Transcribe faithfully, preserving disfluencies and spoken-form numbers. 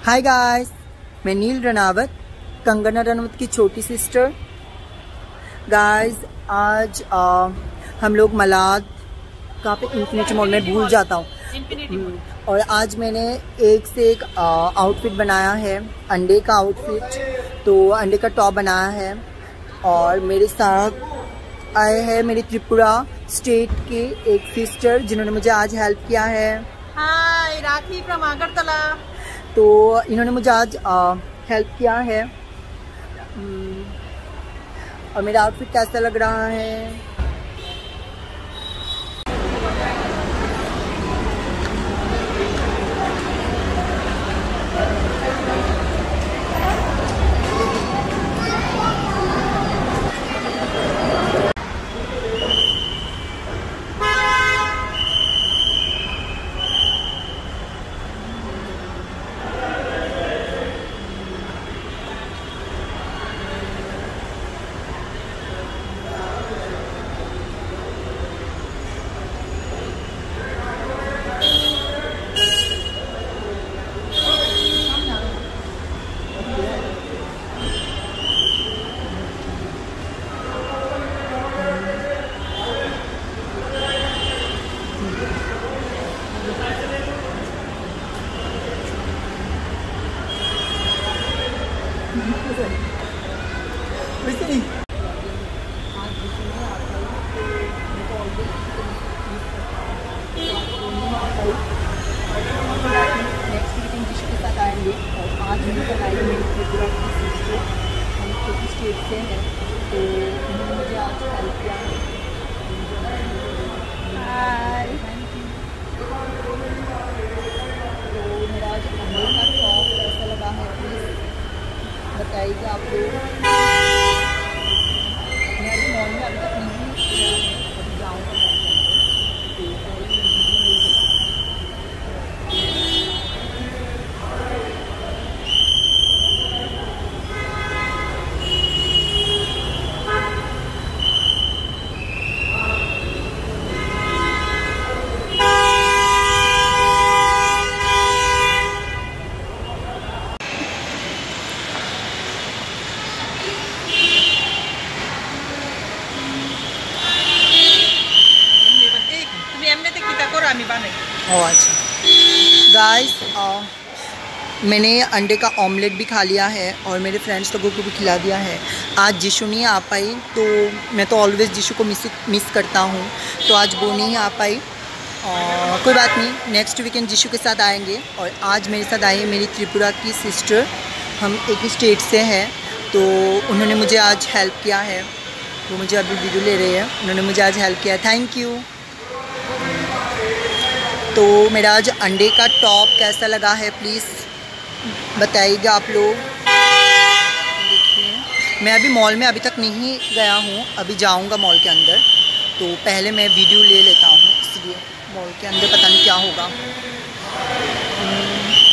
Hi guys, मैं नील रनावत, कंगना रनावत की छोटी सिस्टर। गाइस आज आ, हम लोग मलाद कहाँ पे इन्फिनिटी मॉल में भूल जाता हूँ। और आज मैंने एक से एक आउटफिट बनाया है, अंडे का आउटफिट, तो अंडे का टॉप बनाया है। और मेरे साथ आए हैं मेरी त्रिपुरा स्टेट के एक सिस्टर जिन्होंने मुझे आज हेल्प किया है। Hi, Rakhi from Agartala. तो इन्होंने मुझे आज हेल्प किया है। और मेरा आउटफिट कैसा लग रहा है? नेक्स्ट वीकेंड जिशु के साथ आएंगे। और आज मेरे साथ आई मेरी त्रिपुरा की सिस्टर, हम छोटी स्टेट से हैं, तो उन्होंने मुझे आज हेल्प किया है। हाय, तो मेरा आज अंडे का टॉप कैसा लगा है प्लीज़ बताइएगा आप लोग। मैं अभी मॉल में अभी तक नहीं अभी जाऊँगा मॉल के अंदर, तो पहले ओह अच्छा गाइस, मैंने अंडे का ऑमलेट भी खा लिया है और मेरे फ्रेंड्स लोगों को भी खिला दिया है। आज जिशु नहीं आ पाई, तो मैं तो ऑलवेज़ जिशु को मिस मिस करता हूँ, तो आज वो नहीं आ पाई। और कोई बात नहीं, नेक्स्ट वीकेंड जिशु के साथ आएंगे। और आज मेरे साथ आई है मेरी त्रिपुरा की सिस्टर, हम एक ही स्टेट से हैं, तो उन्होंने मुझे आज हेल्प किया है। वो मुझे अभी वीडियो ले रहे हैं, उन्होंने मुझे आज हेल्प किया, थैंक यू। तो मेरा आज अंडे का टॉप कैसा लगा है प्लीज़ बताइएगा आप लोग। देखिए, मैं अभी मॉल में अभी तक नहीं गया हूँ, अभी जाऊँगा मॉल के अंदर, तो पहले मैं वीडियो ले लेता हूँ, इसलिए मॉल के अंदर पता नहीं क्या होगा।